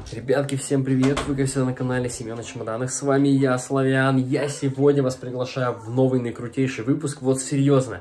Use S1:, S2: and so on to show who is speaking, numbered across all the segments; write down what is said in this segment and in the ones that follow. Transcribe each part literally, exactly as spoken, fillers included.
S1: Ребятки, всем привет! Вы, как всегда, на канале Семен на Чемоданах. С вами я, Славян. Я сегодня вас приглашаю в новый наикрутейший выпуск. Вот серьезно.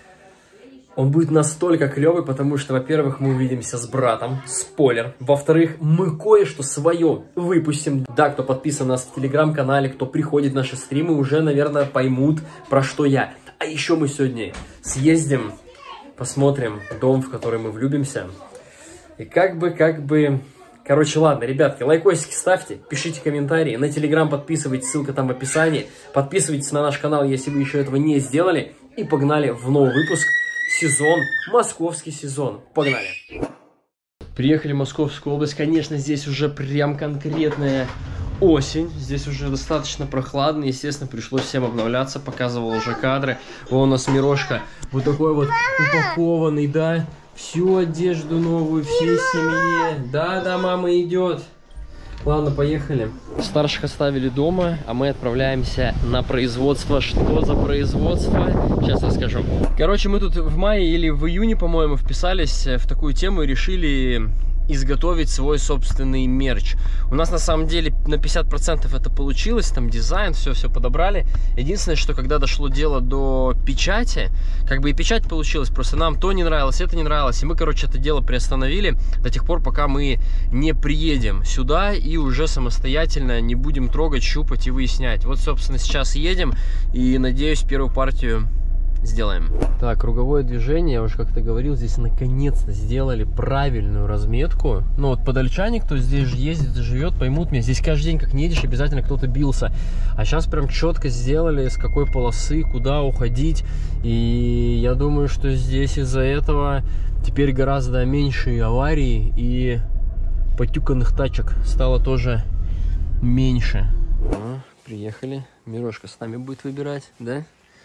S1: Он будет настолько клевый, потому что, во-первых, мы увидимся с братом. Спойлер. Во-вторых, мы кое-что свое выпустим. Да, кто подписан на нас в телеграм-канале, кто приходит в наши стримы, уже, наверное, поймут, про что я. А еще мы сегодня съездим, посмотрим дом, в который мы влюбимся. И как бы, как бы... Короче, ладно, ребятки, лайкосики ставьте, пишите комментарии, на телеграм подписывайтесь, ссылка там в описании. Подписывайтесь на наш канал, если вы еще этого не сделали. И погнали в новый выпуск, сезон, московский сезон. Погнали! Приехали в Московскую область, конечно, здесь уже прям конкретная осень. Здесь уже достаточно прохладно, естественно, пришлось всем обновляться, показывал уже кадры. Вон у нас Мирошка, вот такой вот упакованный, да? Всю одежду новую, всей семье. Да-да, мама идет. Ладно, поехали. Старших оставили дома, а мы отправляемся на производство. Что за производство? Сейчас расскажу. Короче, мы тут в мае или в июне, по-моему, вписались в такую тему и решили изготовить свой собственный мерч. У нас на самом деле на пятьдесят процентов это получилось, там дизайн, все-все подобрали. Единственное, что когда дошло дело до печати, как бы и печать получилась, просто нам то не нравилось, это не нравилось, и мы, короче, это дело приостановили до тех пор, пока мы не приедем сюда и уже самостоятельно не будем трогать, щупать и выяснять. Вот, собственно, сейчас едем и, надеюсь, первую партию сделаем. Так, круговое движение, я уже как-то говорил, здесь наконец-то сделали правильную разметку. Ну вот подольчане, кто здесь ездит, живет, поймут меня. Здесь каждый день, как не едешь, обязательно кто-то бился. А сейчас прям четко сделали, с какой полосы, куда уходить. И я думаю, что здесь из-за этого теперь гораздо меньше аварий и потюканных тачек стало тоже меньше. О, приехали. Мирошка с нами будет выбирать, да?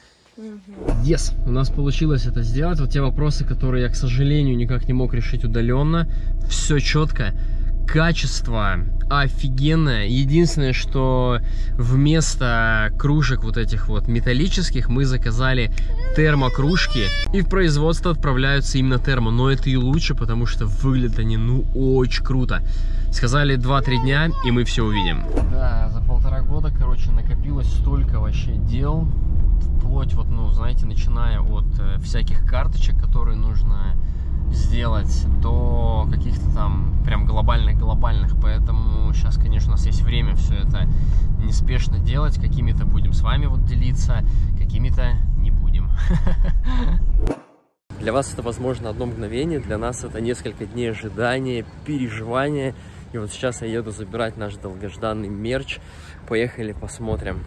S1: Yes, у нас получилось это сделать. Вот те вопросы, которые я, к сожалению, никак не мог решить удаленно. Все четко. Качество офигенное. Единственное, что вместо кружек вот этих вот металлических мы заказали термокружки. И в производство отправляются именно термо. Но это и лучше, потому что выглядят они, ну, очень круто. Сказали два-три дня, и мы все увидим. Да, за полтора года, короче, накопилось столько вообще дел. Вплоть, вот, ну, знаете, начиная от э, всяких карточек, которые нужно сделать, до каких-то там прям глобальных-глобальных. Поэтому сейчас, конечно, у нас есть время все это неспешно делать. Какими-то будем с вами вот делиться, какими-то не будем. Для вас это, возможно, одно мгновение, для нас это несколько дней ожидания, переживания. И вот сейчас я еду забирать наш долгожданный мерч. Поехали, посмотрим.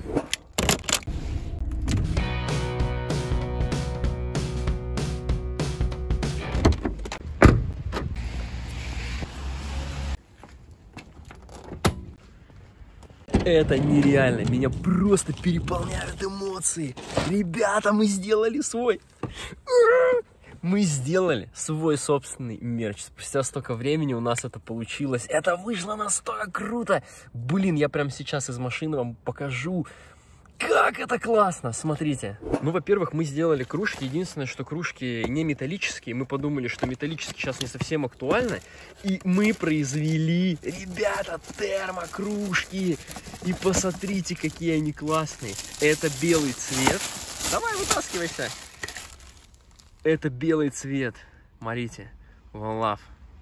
S1: Это нереально, меня просто переполняют эмоции. Ребята, мы сделали свой... Мы сделали свой собственный мерч. Спустя столько времени у нас это получилось. Это вышло настолько круто. Блин, я прямо сейчас из машины вам покажу, как это классно. Смотрите. Ну, во-первых, мы сделали кружки. Единственное, что кружки не металлические. Мы подумали, что металлические сейчас не совсем актуально. И мы произвели, ребята, термокружки. И посмотрите, какие они классные. Это белый цвет. Давай, вытаскивайся. Это белый цвет. Смотрите. One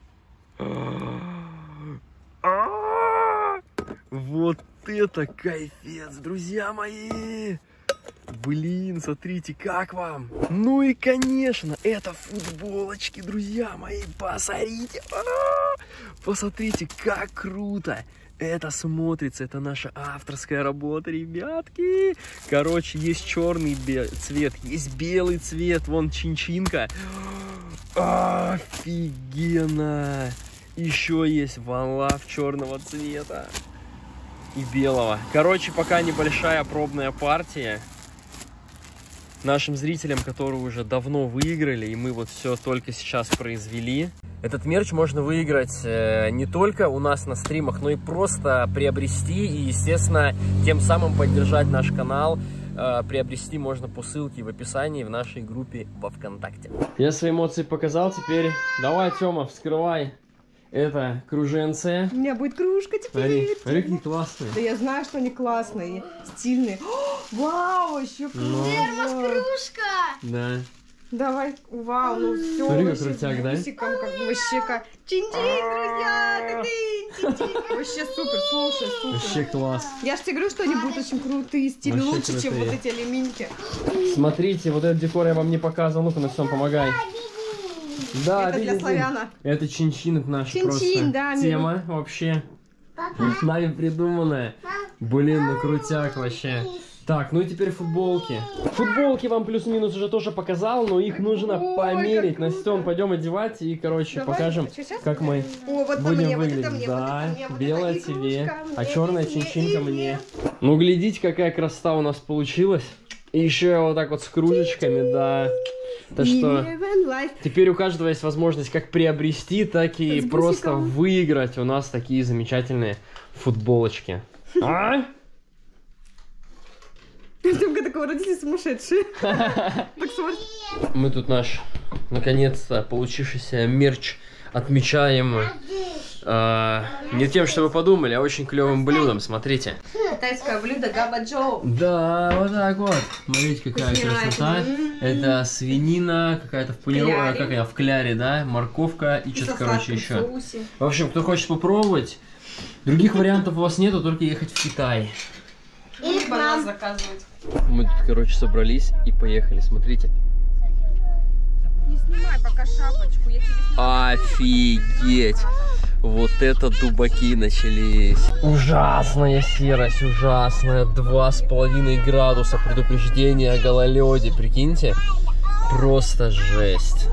S1: Love. Вот это кайфец, друзья мои. Блин, смотрите, как вам? Ну и, конечно, это футболочки, друзья мои. Посмотрите. Посмотрите, как круто. Это смотрится, это наша авторская работа, ребятки. Короче, есть черный цвет, есть белый цвет, вон чинчинка. Офигенно. Еще есть One Love черного цвета и белого. Короче, пока небольшая пробная партия. Нашим зрителям, которые уже давно выиграли, и мы вот все только сейчас произвели. Этот мерч можно выиграть э, не только у нас на стримах, но и просто приобрести и, естественно, тем самым поддержать наш канал. Э, приобрести можно по ссылке в описании в нашей группе во ВКонтакте. Я свои эмоции показал, теперь давай, Тёма, вскрывай. Это круженцы.
S2: У меня будет кружка теперь.
S1: Смотри, смотри, какие классные.
S2: Да я знаю, что они классные, стильные. О, вау, еще кружка.
S3: Термос-кружка.
S1: Да.
S2: Давай, вау, ну все.
S1: Смотри, как крутяк, да?
S2: Как вообще как. Чин-чин, друзья, ты-ты, вообще супер, слушай, супер.
S1: Вообще класс.
S2: Я же тебе говорю, что они будут очень крутые, стильные,
S1: Вообще
S2: лучше, чем
S1: крутые.
S2: вот эти алюминьки.
S1: Смотрите, вот этот декор я вам не показывал. Ну-ка, на всем помогай. Да,
S2: Это для
S1: видите?
S2: славяна.
S1: Это чин-чин, это наша
S2: Чин-чин,
S1: просто
S2: да,
S1: тема вообще. Нами придуманная. Блин, ну крутяк вообще. Так, ну и теперь футболки. Футболки вам плюс-минус уже тоже показал, но их нужно
S2: Ой,
S1: померить.
S2: как
S1: Настен, пойдем одевать и, короче,
S2: Давай.
S1: покажем,
S2: Что, сейчас?
S1: как мы
S2: О, вот
S1: будем
S2: мне,
S1: выглядеть.
S2: вот это мне,
S1: Да,
S2: вот это мне, вот
S1: белая
S2: это
S1: тебе,
S2: игрушка
S1: а
S2: мне,
S1: черная
S2: и мне,
S1: чинчинка
S2: и
S1: мне.
S2: мне.
S1: Ну, глядите, какая красота у нас получилась. И еще вот так вот с кружечками, да. Так что теперь у каждого есть возможность как приобрести, так и
S2: С
S1: просто
S2: бусиком.
S1: выиграть у нас такие замечательные футболочки. А?
S2: Только такого родители сумасшедшие. Так смотри.
S1: Мы тут наш, наконец-то, получившийся мерч отмечаем э, не тем, что вы подумали, а очень клевым блюдом. Смотрите.
S2: Китайское блюдо габаджоу.
S1: Да, вот так вот. Смотрите, какая красота. Это свинина, какая-то в панировке, как она, в кляре, да, морковка и что-то, короче, еще. В общем, кто хочет попробовать, других вариантов у вас нету, только ехать в Китай.
S3: Или к нам.
S2: Заказывать.
S1: Мы тут, короче, собрались и поехали. Смотрите.
S2: Не снимай пока шапочку, я тебе снимаю.
S1: Офигеть! Вот это дубаки начались. Ужасная серость, ужасная. Два с половиной градуса, предупреждение о гололеде, прикиньте. Просто жесть.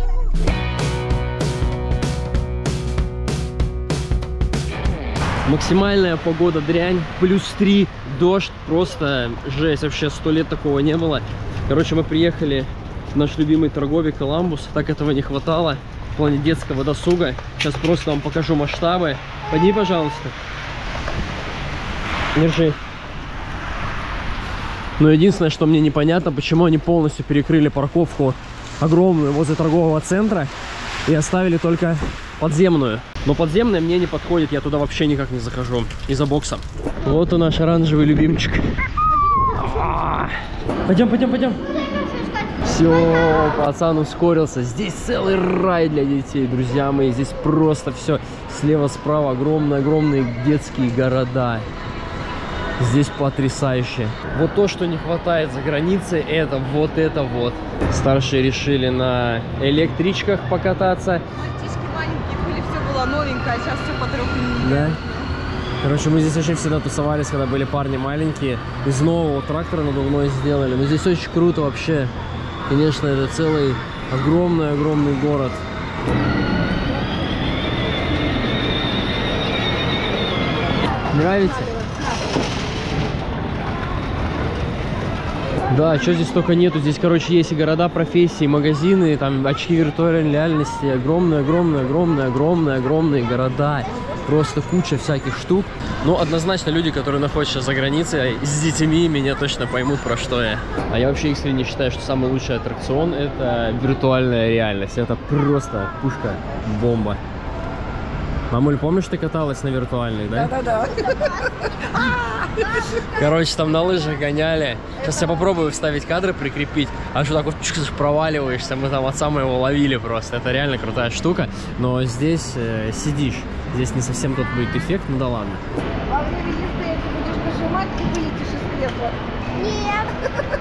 S1: Максимальная погода дрянь, плюс три, дождь, просто жесть, вообще сто лет такого не было. Короче, мы приехали в наш любимый торговик Коламбус, так этого не хватало в плане детского досуга. Сейчас просто вам покажу масштабы. Подними, пожалуйста. Держи. Но единственное, что мне непонятно, почему они полностью перекрыли парковку огромную возле торгового центра и оставили только подземную. Но подземная мне не подходит, я туда вообще никак не захожу из-за бокса. Вот и наш оранжевый любимчик. Пойдем, пойдем, пойдем. Все, пацан ускорился. Здесь целый рай для детей, друзья мои. Здесь просто все слева-справа огромные-огромные детские города. Здесь потрясающе. Вот то, что не хватает за границей, это вот это вот. Старшие решили на электричках покататься.
S2: Мальчишки маленькие были, все было новенькое, а сейчас все потрепано.
S1: Да. Короче, мы здесь очень всегда тусовались, когда были парни маленькие. Из нового трактора надувной сделали. Но здесь очень круто вообще. Конечно, это целый огромный-огромный город. Нравится? Да, что здесь только нету. Здесь, короче, есть и города профессии, магазины, там очки виртуальной реальности. Огромные, огромные, огромные, огромные, огромные города. Просто куча всяких штук. Но однозначно люди, которые находятся за границей, с детьми меня точно поймут, про что я. А я вообще искренне считаю, что самый лучший аттракцион — это виртуальная реальность. Это просто пушка, бомба. Мамуль, помнишь, ты каталась на виртуальных, да?
S2: Да-да-да.
S1: Короче, там на лыжах гоняли. Сейчас я попробую вставить кадры, прикрепить. А что так вот проваливаешься, мы там от самого ловили просто. Это реально крутая штука. Но здесь э, сидишь. Здесь не совсем тот будет эффект, ну да ладно.
S3: Во время езды ты будешь нажимать и вылетишь из кресла. Нет.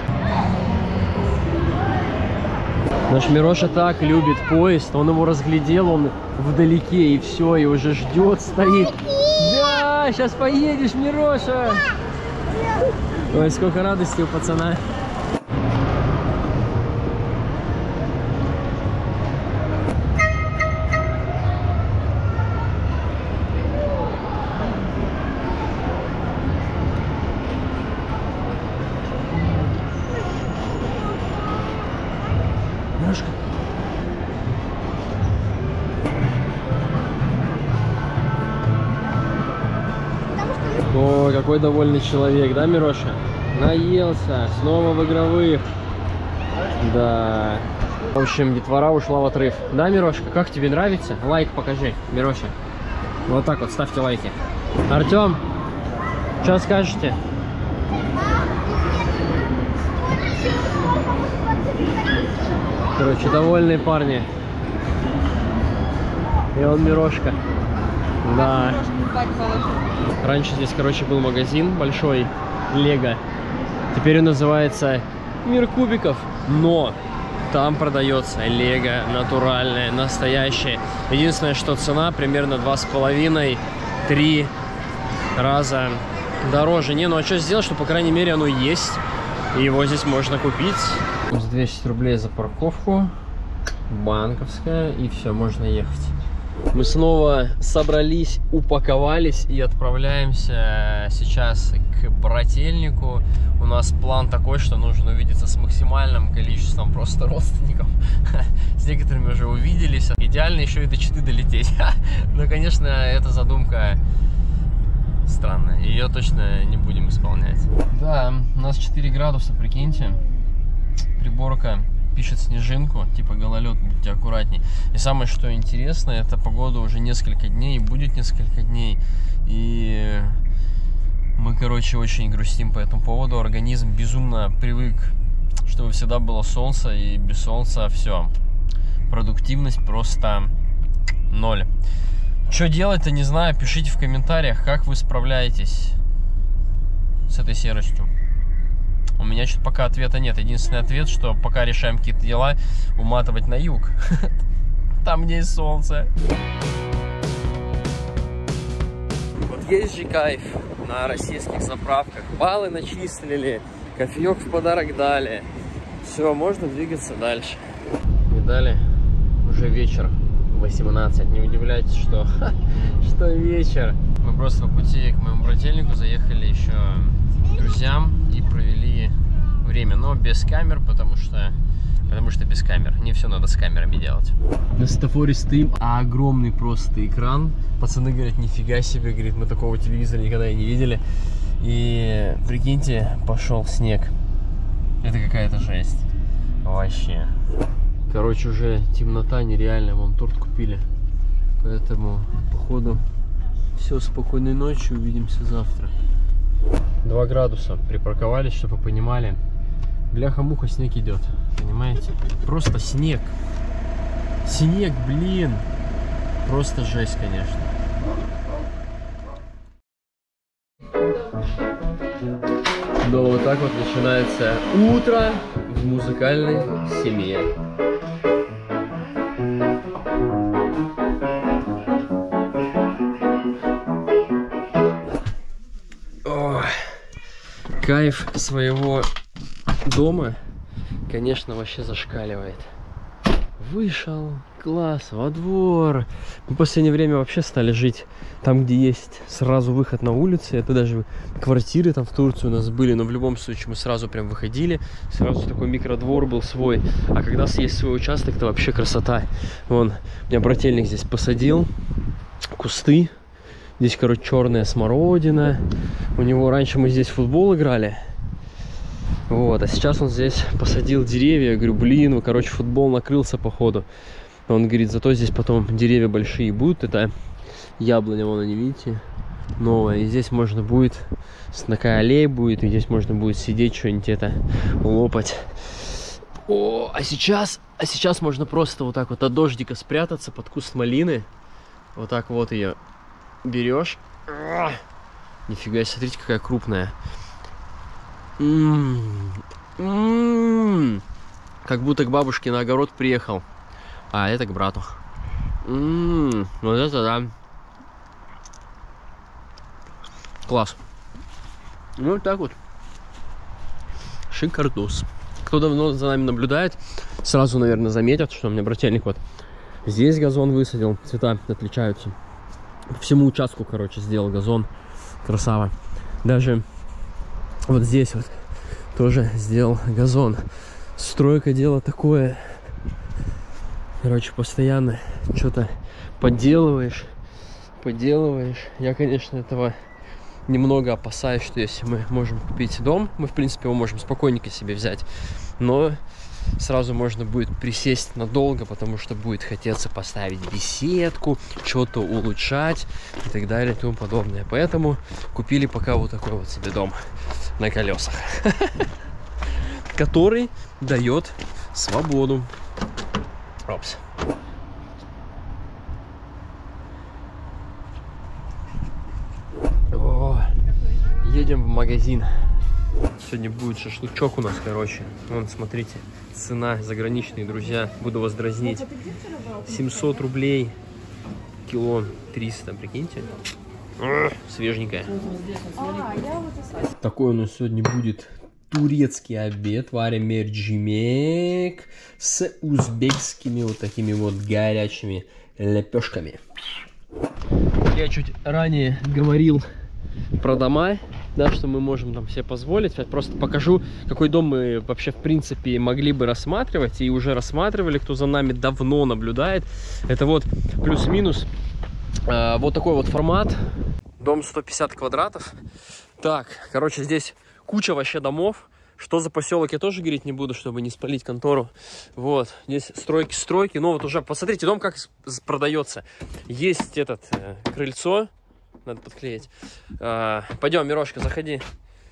S1: Наш Мироша так любит поезд, он его разглядел, он вдалеке, и все, и уже ждет, стоит. Да, сейчас поедешь, Мироша! Ой, сколько радости у пацана. Мирошка. Ой, какой довольный человек, да, Мироша? Наелся, снова в игровых. Да. В общем, детвора ушла в отрыв. Да, Мирошка, как тебе нравится? Лайк покажи, Мироша. Вот так вот, ставьте лайки. Артем, что скажете? Короче, довольные парни. И он Мирошка. Да. Раньше здесь, короче, был магазин большой, Лего. Теперь он называется Мир кубиков. Но там продается Лего натуральное, настоящее. Единственное, что цена примерно два с половиной-три раза дороже. Не, ну а что сделать, что, по крайней мере, оно есть. И его здесь можно купить. двести рублей за парковку. Банковская. И все, можно ехать. Мы снова собрались, упаковались и отправляемся сейчас к брательнику. У нас план такой, что нужно увидеться с максимальным количеством просто родственников. С некоторыми уже увиделись. Идеально еще и до Читы долететь. Но, конечно, эта задумка странная. Ее точно не будем исполнять. Да, у нас четыре градуса, прикиньте. Приборка пишет снежинку, типа гололед, будьте аккуратней. И самое, что интересно, это погода уже несколько дней, и будет несколько дней. И мы, короче, очень грустим по этому поводу. Организм безумно привык, чтобы всегда было солнце, и без солнца все. Продуктивность просто ноль. Что делать-то, не знаю. Пишите в комментариях, как вы справляетесь с этой серостью. У меня что-то пока ответа нет. Единственный ответ, что пока решаем какие-то дела, уматывать на юг. Там, где есть солнце. Вот есть же кайф на российских заправках. Баллы начислили, кофеек в подарок дали. Все, можно двигаться дальше. Видали? Уже вечер. восемнадцать. Не удивляйтесь, что, что вечер. Мы просто по пути к моему брательнику заехали еще к друзьям и провели время, но без камер, потому что потому что без камер. Не все надо с камерами делать. На светофоре стоим, а огромный просто экран. Пацаны говорят, нифига себе, говорит, мы такого телевизора никогда и не видели. И прикиньте, пошел снег. Это какая-то жесть. Вообще. Короче, уже темнота нереальная, вам торт купили. Поэтому, походу, все, спокойной ночи, увидимся завтра. два градуса, припарковались, чтобы вы понимали. Бляха-муха, снег идет, понимаете? Просто снег. Снег, блин. Просто жесть, конечно. Но вот так вот начинается утро в музыкальной семье. О, кайф своего дома, конечно, вообще зашкаливает. Вышел, класс, во двор. Мы в последнее время вообще стали жить там, где есть сразу выход на улицу. Это даже квартиры там в Турции у нас были, но в любом случае мы сразу прям выходили. Сразу такой микродвор был свой. А когда есть свой участок, это вообще красота. Вон, у меня брательник здесь посадил кусты. Здесь, короче, черная смородина. У него раньше мы здесь в футбол играли. Вот, а сейчас он здесь посадил деревья. Я говорю, блин, ну, короче, футбол накрылся, походу. Он говорит, зато здесь потом деревья большие будут. Это яблоня, вон они, видите, новая. И здесь можно будет, такая аллея будет, и здесь можно будет сидеть, что-нибудь это лопать. О, а сейчас, а сейчас можно просто вот так вот от дождика спрятаться под куст малины. Вот так вот ее берешь. Нифига, смотрите, какая крупная. М-м-м. М-м-м. Как будто к бабушке на огород приехал. А это к брату. М-м-м. Вот это да. Класс. Ну вот так вот. Шикардос. Кто давно за нами наблюдает, сразу, наверное, заметят, что у меня брательник вот здесь газон высадил. Цвета отличаются. По всему участку, короче, сделал газон. Красава. Даже вот здесь вот тоже сделал газон. Стройка дело такое. Короче, постоянно что-то подделываешь, подделываешь. Я, конечно, этого немного опасаюсь, что если мы можем купить дом, мы, в принципе, его можем спокойненько себе взять. Но Сразу можно будет присесть надолго, потому что будет хотеться поставить беседку, что-то улучшать и так далее и тому подобное. Поэтому купили пока вот такой вот себе дом на колесах, который дает свободу. Опс. О, едем в магазин. Сегодня будет шашлычок у нас, короче. Вон, смотрите, цена заграничные, друзья. Буду вас дразнить. семьсот рублей кило, триста, прикиньте. Свеженькая. Такой у нас сегодня будет турецкий обед. Варим мерджимек с узбекскими вот такими вот горячими лепешками. Я чуть ранее говорил про дома, да, что мы можем там себе позволить. Я просто покажу, какой дом мы вообще в принципе могли бы рассматривать и уже рассматривали, кто за нами давно наблюдает. Это вот плюс-минус э, вот такой вот формат. Дом сто пятьдесят квадратов. Так, короче, здесь куча вообще домов. Что за поселок, я тоже говорить не буду, чтобы не спалить контору. Вот, здесь стройки-стройки. Но вот уже, посмотрите, дом как продается. Есть этот э, крыльцо. Надо подклеить. А, пойдем, Мирошка, заходи.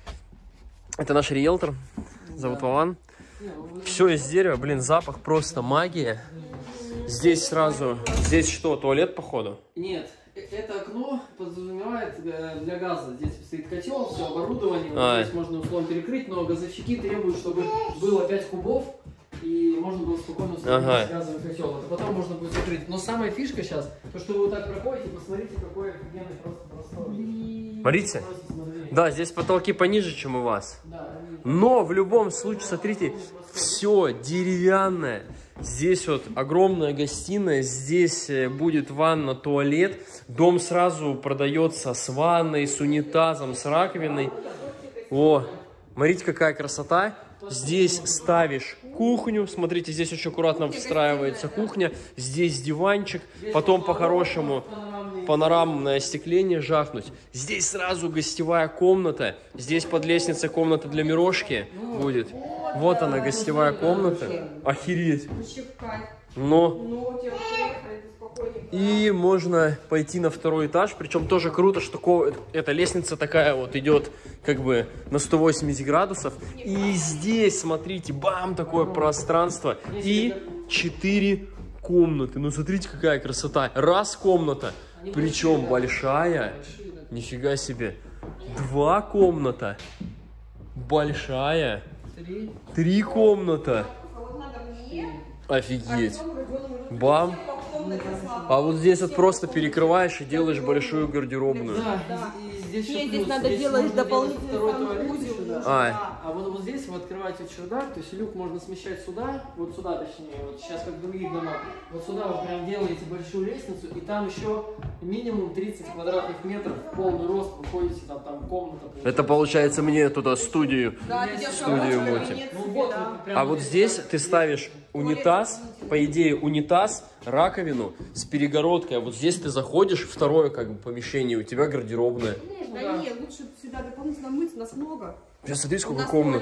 S1: Это наш риэлтор. Зовут Вован. Все из дерева. Блин, запах просто магия. Здесь сразу... Здесь что, туалет, походу?
S4: Нет. Это окно подразумевает для газа. Здесь стоит котел, все оборудование. Вот
S1: а.
S4: Здесь можно условно перекрыть, но газовщики требуют, чтобы было пять кубов. И можно было спокойно установить ага. газовый котел. Это потом можно будет закрыть. Но самая фишка сейчас, то что вы вот так проходите, посмотрите, какой офигенный просто простор.
S1: Смотрите. Да, здесь потолки пониже, чем у вас. Но в любом случае, смотрите, все деревянное. Здесь вот огромная гостиная, здесь будет ванна, туалет. Дом сразу продается с ванной, с унитазом, с раковиной. О, смотрите, какая красота. Здесь ставишь кухню. Смотрите, здесь очень аккуратно встраивается кухня. Здесь диванчик. Потом по-хорошему панорамное остекление жахнуть. Здесь сразу гостевая комната. Здесь под лестницей комната для Мирошки будет. Вот она, гостевая комната. Охереть. Но... И можно пойти на второй этаж. Причем тоже круто, что эта лестница такая вот идет как бы на сто восемьдесят градусов. И здесь, смотрите, бам, такое пространство. И четыре комнаты. Ну, смотрите, какая красота. Раз комната. Причем большая. Нифига себе. Два комната. Большая. Три комната. Офигеть. Бам. А вот здесь вот просто перекрываешь и делаешь большую гардеробную.
S4: Да, и здесь,
S3: Нет, здесь надо делать дополнительный
S4: второй туалет сюда.
S1: А.
S4: а вот, вот здесь вы открываете чердак, то есть люк можно смещать сюда, вот сюда точнее, вот сейчас как в других домах. Вот сюда вы прям делаете большую лестницу, и там еще минимум тридцать квадратных метров в полный рост выходите, там, там комната. Получается.
S1: Это получается мне туда студию,
S3: Да,
S1: студию мути.
S4: Ну, вот, вот, прям
S1: А вот здесь ты ставишь унитаз, по идее унитаз, раковину с перегородкой, а вот здесь ты заходишь, второе как бы помещение, у тебя гардеробная.
S3: Да нет, лучше сюда дополнительно мыть, нас много.
S1: Сейчас смотри, сколько комнат.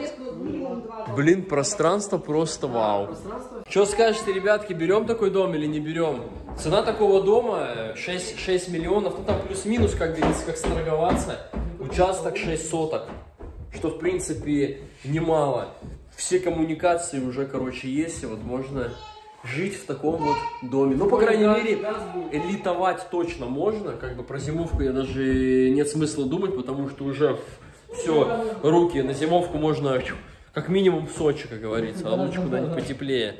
S1: Блин, пространство просто вау. Что скажете, ребятки, берем такой дом или не берем? Цена такого дома шесть, шесть миллионов, ну там плюс-минус, как говорится, как сторговаться. Участок шесть соток, что в принципе немало. Все коммуникации уже, короче, есть, и вот можно жить в таком вот доме. Ну, по крайней мере, элитовать точно можно. Как бы про зимовку я даже нет смысла думать, потому что уже все, руки на зимовку можно как минимум в Сочи, как говорится, а лучше куда-нибудь потеплее.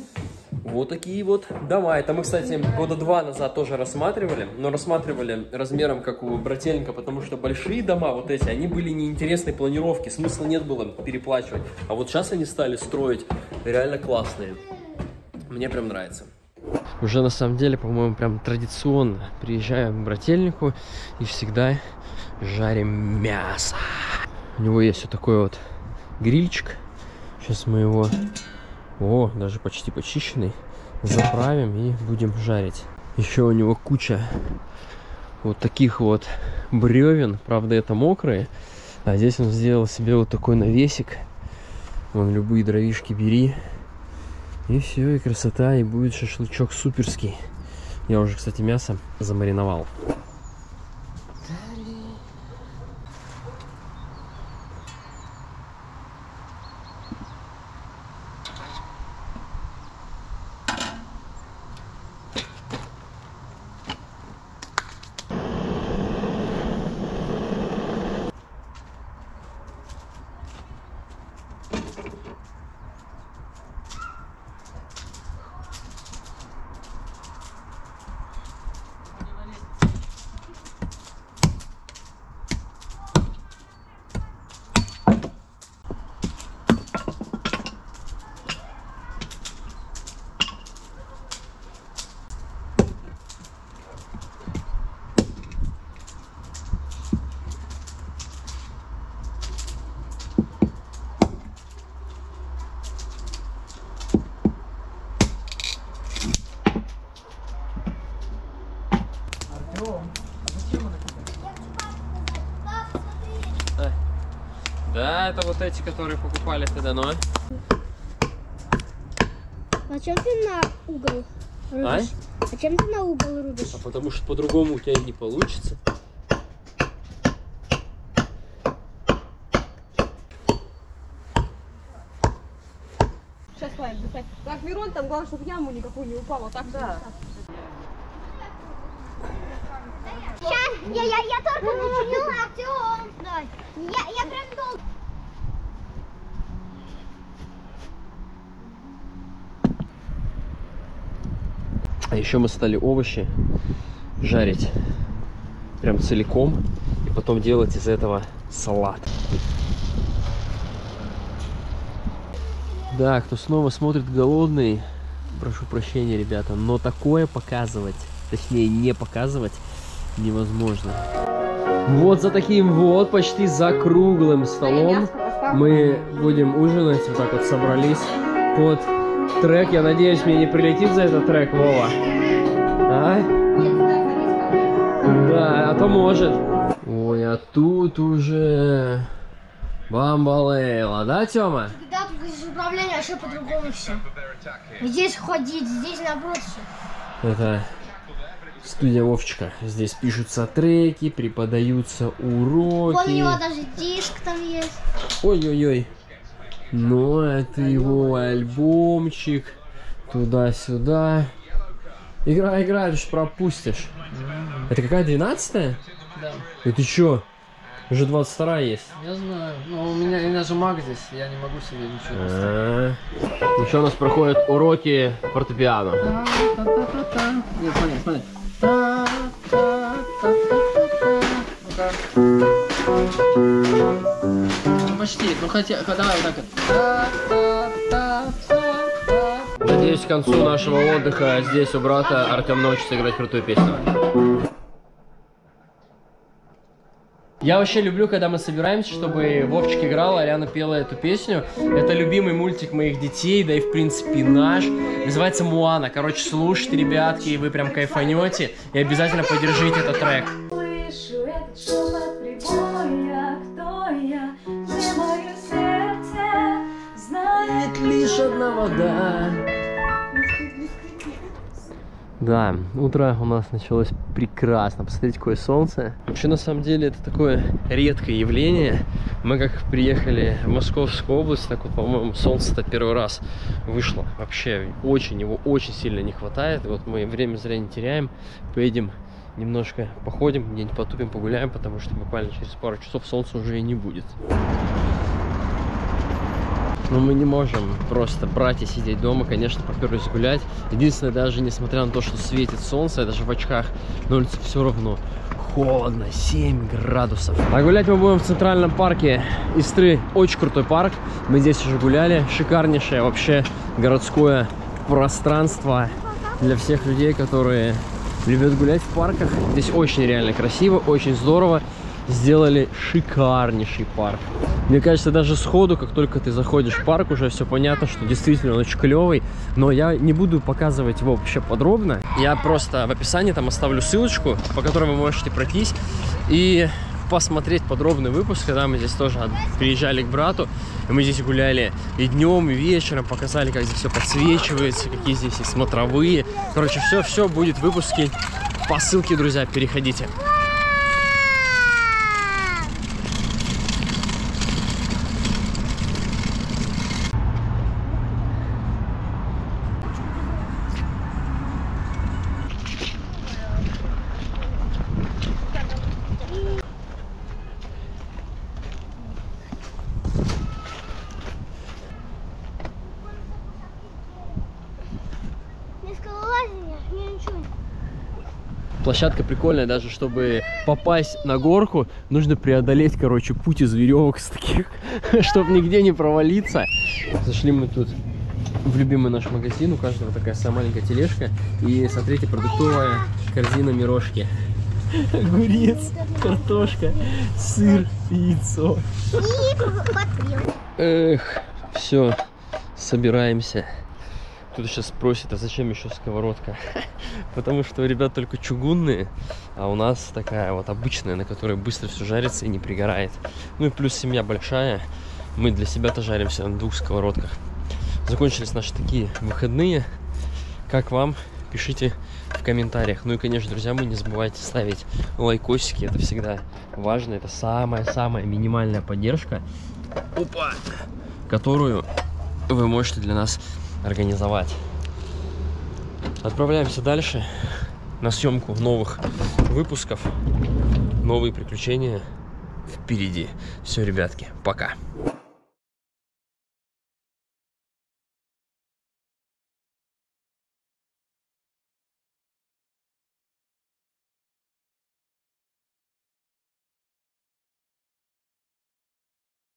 S1: Вот такие вот дома. Это мы, кстати, года два назад тоже рассматривали, но рассматривали размером как у брательника, потому что большие дома, вот эти, они были неинтересной планировки, смысла нет было переплачивать. А вот сейчас они стали строить реально классные. Мне прям нравится. Уже на самом деле, по-моему, прям традиционно приезжаем к брательнику и всегда жарим мясо. У него есть вот такой вот грильчик. Сейчас мы его, о, даже почти почищенный, заправим и будем жарить. Еще у него куча вот таких вот бревен. Правда, это мокрые. А здесь он сделал себе вот такой навесик. Вон, любые дровишки бери. И все, и красота, и будет шашлычок суперский. Я уже, кстати, мясо замариновал. Да, это вот эти, которые покупали тогда, но...
S3: А чем ты на угол рубишь? А? а чем ты на угол рубишь?
S1: А потому что по-другому у тебя не получится.
S2: Сейчас, Вань, достань. Так, Мирон, там главное, чтобы в яму никакую не упало. Так, да.
S3: Сейчас, я, я, я только начинила, Артем. Давай. Я, я прям долго.
S1: А еще мы стали овощи жарить прям целиком и потом делать из этого салат. Да, кто снова смотрит голодный, прошу прощения, ребята, но такое показывать, точнее не показывать, невозможно. Вот за таким вот почти за круглым столом мы будем ужинать. Вот так вот собрались под трек. Я надеюсь, мне не прилетит за этот трек, Вова. А? Да, а то может. Ой, а тут уже бамбалейла, да, Тёма?
S3: Да, тут здесь управление вообще по-другому все. Здесь ходить, здесь наоборот все.
S1: Это студия Вовчика. Здесь пишутся треки, преподаются уроки.
S3: Вон у него даже диск там есть.
S1: Ой-ой-ой. Ну, это его альбомчик. Туда-сюда. Играй, играй, ты ж пропустишь. Mm-hmm. Это какая, двенадцатая?
S4: Да.
S1: И ты чё? Уже двадцать вторая есть.
S4: Я знаю. Но у меня, у меня же маг здесь, я не могу себе ничего
S1: поставить. Еще у нас проходят уроки фортепиано.
S4: Нет, смотри, смотри. Почти, ну хотя, давай вот так вот.
S1: Надеюсь, к концу нашего отдыха здесь у брата Артем научится играть крутую песню. Я вообще люблю, когда мы собираемся, чтобы Вовчик играл, Ариана пела эту песню. Это любимый мультик моих детей, да и в принципе наш. Называется «Моана». Короче, слушайте, ребятки, и вы прям кайфанете. И обязательно поддержите этот трек.
S5: Слышу этот шепот прибоя, кто я, где мое сердце знает
S1: лишь одна вода. Да, утро у нас началось прекрасно. Посмотрите, какое солнце. Вообще, на самом деле, это такое редкое явление. Мы как приехали в Московскую область, так вот, по-моему, солнце-то первый раз вышло. Вообще, очень, его очень сильно не хватает. И вот мы время зря не теряем. Поедем немножко походим, где-нибудь потупим, погуляем, потому что буквально через пару часов солнца уже и не будет. Но мы не можем просто брать и сидеть дома, конечно, поперлись гулять. Единственное, даже несмотря на то, что светит солнце, я даже в очках, на улице все равно холодно, семь градусов. А гулять мы будем в центральном парке Истры. Очень крутой парк. Мы здесь уже гуляли. Шикарнейшее вообще городское пространство для всех людей, которые любят гулять в парках. Здесь очень реально красиво, очень здорово. Сделали шикарнейший парк. Мне кажется, даже сходу, как только ты заходишь в парк, уже все понятно, что действительно он очень клевый. Но я не буду показывать его вообще подробно. Я просто в описании там оставлю ссылочку, по которой вы можете пройтись и посмотреть подробный выпуск, когда мы здесь тоже приезжали к брату, и мы здесь гуляли и днем, и вечером, показали, как здесь все подсвечивается, какие здесь есть смотровые. Короче, все-все будет в выпуске. По ссылке, друзья, переходите. Площадка прикольная, даже чтобы попасть на горку, нужно преодолеть, короче, путь из веревок с таких, чтобы нигде не провалиться. Зашли мы тут в любимый наш магазин, у каждого такая самая маленькая тележка. И смотрите, продуктовая корзина Мирошки. Огурец, картошка, сыр, яйцо. Эх, все, собираемся. Кто-то сейчас спросит, а зачем еще сковородка? Потому что у ребят только чугунные, а у нас такая вот обычная, на которой быстро все жарится и не пригорает. Ну и плюс семья большая, мы для себя-то жаримся на двух сковородках. Закончились наши такие выходные. Как вам? Пишите в комментариях. Ну и, конечно, друзья мои, не забывайте ставить лайкосики, это всегда важно. Это самая-самая минимальная поддержка, опа, которую вы можете для нас организовать. Отправляемся дальше на съемку новых выпусков. Новые приключения впереди. Все, ребятки, пока.